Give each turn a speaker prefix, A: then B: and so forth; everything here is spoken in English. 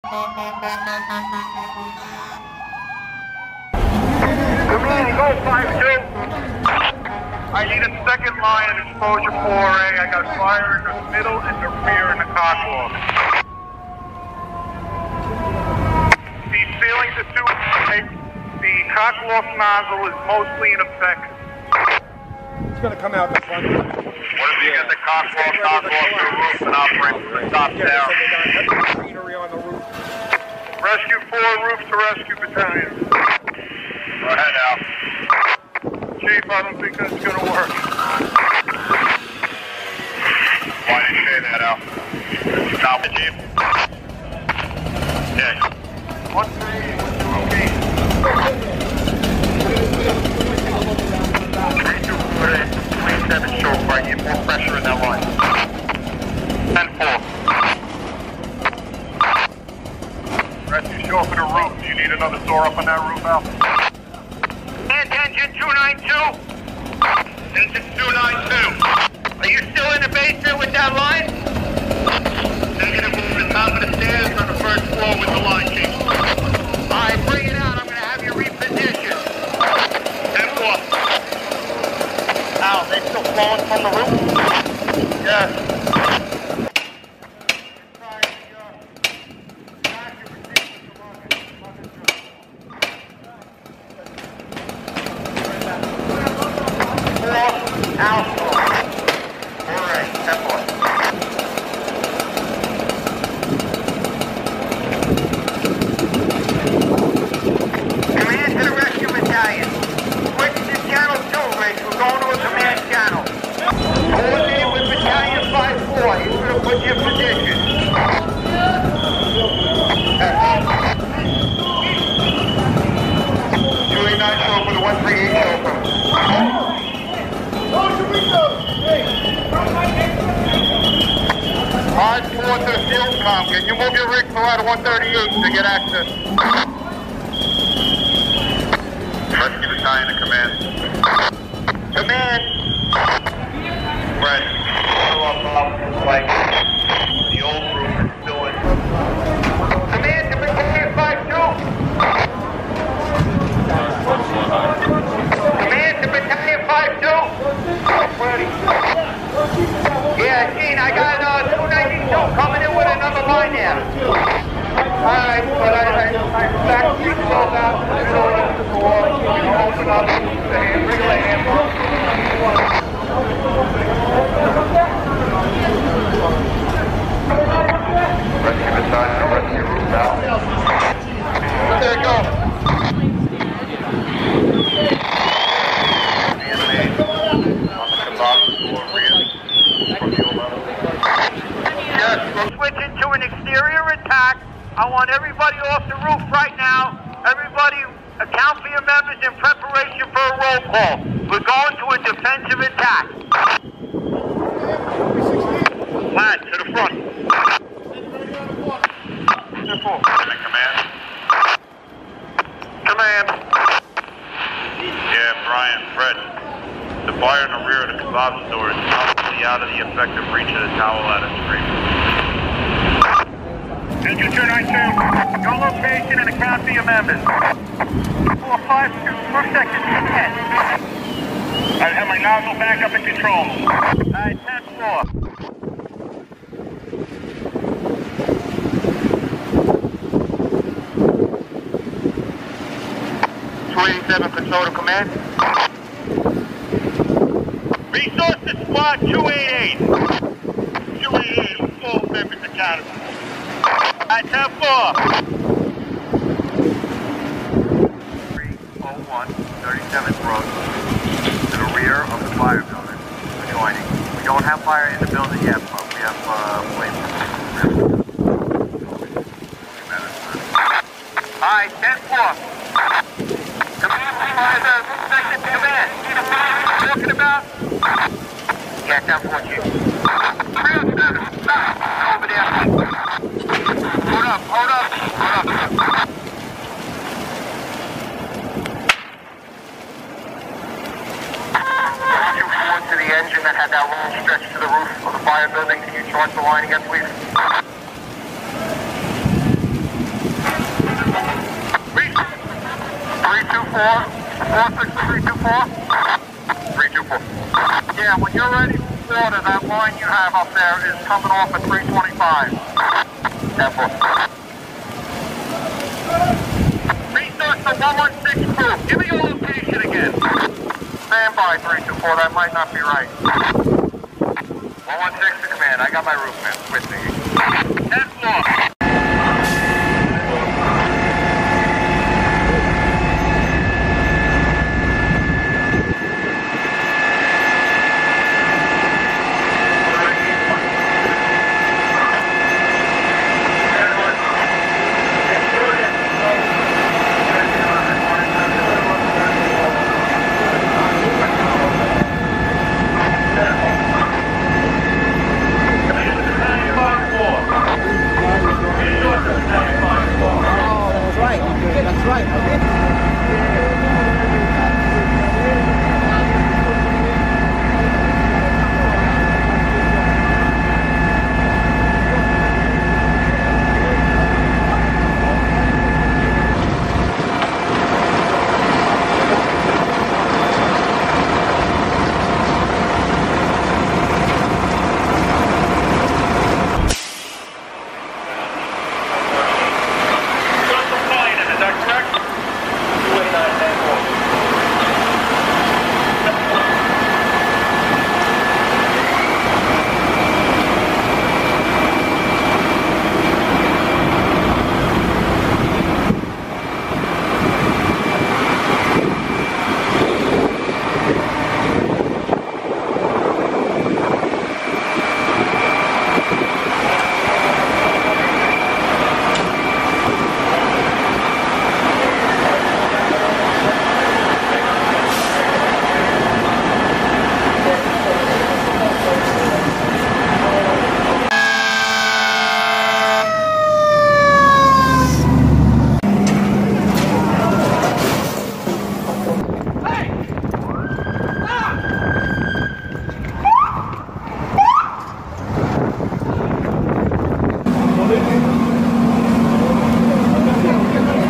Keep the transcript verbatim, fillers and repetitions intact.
A: Command, go five two. I need a second line in exposure four A. I got fire in the middle and the rear in the cockloft. These ceilings are too high. The cockloft nozzle is mostly in effect.
B: It's going to come out the front.
A: What if you get the cockloft nozzle off the roof and operate from the top
B: Yeah,
A: down?
B: so they got heavy machinery on the roof.
A: Rescue four, roof to rescue battalion. Go ahead, Al. Chief, I don't think that's going to work. Why did you say that, Al? Stop it, Chief. Yeah. One three, okay. Three two four eight, three seven short right. Get more pressure in that line. Ten four. Rescue show up in the roof. Do you need another door up on that roof, Al? And engine two nine two. Engine two nine two. Are you still in the basement with that line? Negative, over the top of the stairs on the first floor with the line, Chief. Alright, bring it out. I'm going to have you reposition. ten four. Al, they still flowing from the roof? Yes. Can you move your rig to ladder one thirty-eight to get access? Rescue battalion to command. Command! Right. Like the old roof is still in. Command to battalion five two. Command to battalion five two. Yeah, Gene, I got uh, two ninety-two coming in with another line there. Alright, but I, I, I back you close out to the middle of the door, you know, open up the hand, bring the hand. Rescue battalion, rescue roof out. There you go. Yes, we're switching to an exterior attack. I want everybody off the roof right now. Everybody account for your members in preparation for a roll call. We're going to a defensive attack. Lad, to the front. Command. Command. Yeah, Brian, Fred. The fire in the rear of the closet door is probably out of the effective reach of the towel ladder screen. Engine two nine two, your location and account for your members. four five two per second, ten. I have my nozzle back up in control. Alright, ten four. two eighty-seven, control to command. Resources squad two eighty-eight. two eighty-eight with full members academy. At ten four. three oh one, thirty-seventh Road. To the rear of the fire building. Adjoining. We don't have fire in the building yet, but we have uh, flames. Alright, ten four. Command, please, uh, section to command. See the fire we're talking about? Yeah, ten four, Chief. Over there. Hold up, hold up, hold up. You forward to the engine that had that long stretch to the roof of the fire building. Can you charge the line again, please? four. four six three two four. three two four. Yeah, when you're ready for water, that line you have up there is coming off at three twenty-five. ten four. Resource to one one six crew. Give me your location again. Stand by, three two four. That might not be right. one one six to command. I got my roof man with me. ten four.